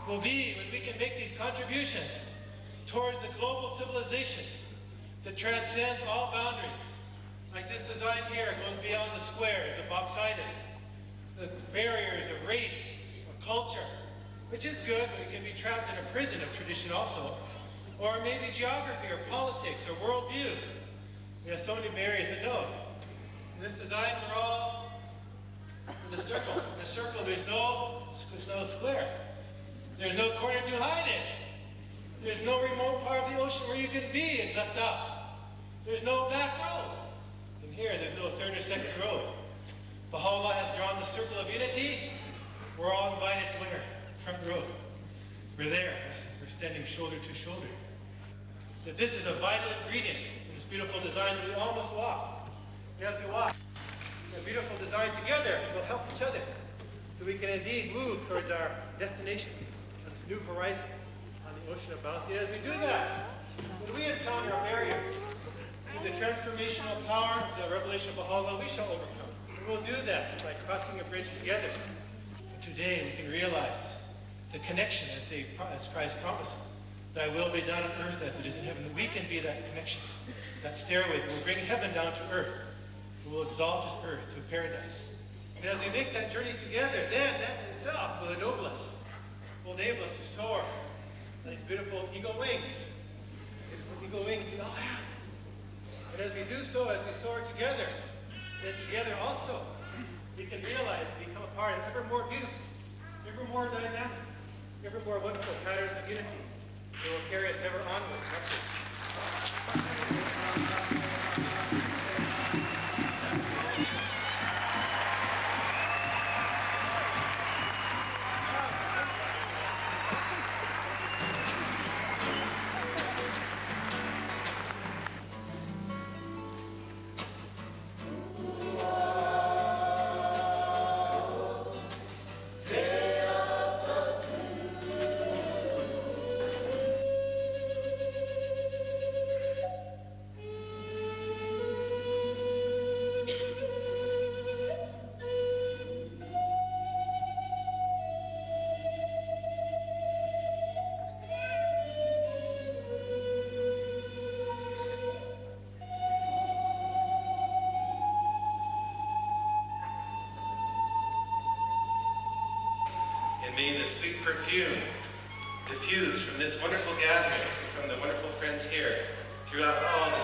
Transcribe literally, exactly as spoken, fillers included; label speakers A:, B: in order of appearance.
A: will be when we can make these contributions towards the global civilization that transcends all boundaries. Like this design here goes beyond the squares, the boxitis, the barriers of race or culture, which is good, but it can be trapped in a prison of tradition also. Or maybe geography or politics or worldview. We have so many barriers, but no. In this design, we're all in a circle. In a circle, there's no, there's no square. There's no corner to hide in. There's no remote part of the ocean where you can be and left out. There's no back road. And here, there's no third or second road. Baha'u'lláh has drawn the circle of unity. We're all invited where? Front row. We're there. We're standing shoulder to shoulder. That this is a vital ingredient in this beautiful design that we all must walk. And as we walk, a beautiful design together, we'll help each other. So we can indeed move towards our destination on this new horizon on the ocean of bounty. As we do that, when we encounter a barrier, through the transformational power of the revelation of Baha'u'lláh, we shall overcome. And we'll do that by crossing a bridge together. But today we can realize the connection as, they, as Christ promised. Thy will be done on earth as it is in heaven. We can be that connection, that stairway that will bring heaven down to earth. It will exalt this earth to paradise. And as we make that journey together, then that in itself will ennoble us, will enable us to soar on these beautiful eagle wings. Beautiful eagle wings we all have. And as we do so, as we soar together, then together also, we can realize and become a part of ever more beautiful, ever more dynamic, ever more wonderful patterns of unity that will carry us ever onward, upward.
B: May the sweet perfume diffuse from this wonderful gathering, from the wonderful friends here, throughout all the